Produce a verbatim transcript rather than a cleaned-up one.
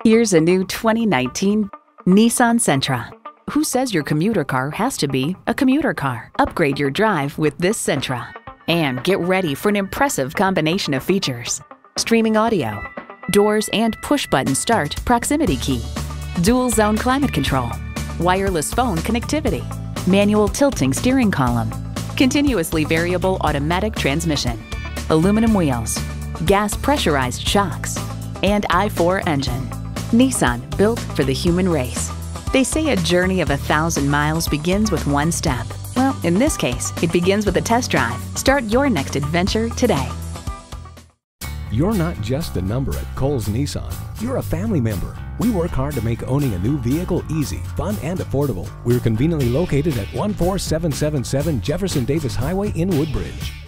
Here's a new twenty nineteen Nissan Sentra. Who says your commuter car has to be a commuter car? Upgrade your drive with this Sentra. And get ready for an impressive combination of features. Streaming audio, doors and push-button start proximity key, dual zone climate control, wireless phone connectivity, manual tilting steering column, continuously variable automatic transmission, aluminum wheels, gas pressurized shocks, and I four engine. Nissan, built for the human race. They say a journey of a thousand miles begins with one step. Well, in this case, it begins with a test drive. Start your next adventure today. You're not just a number at Cowles Nissan. You're a family member. We work hard to make owning a new vehicle easy, fun, and affordable. We're conveniently located at one four seven seven seven Jefferson Davis Highway in Woodbridge.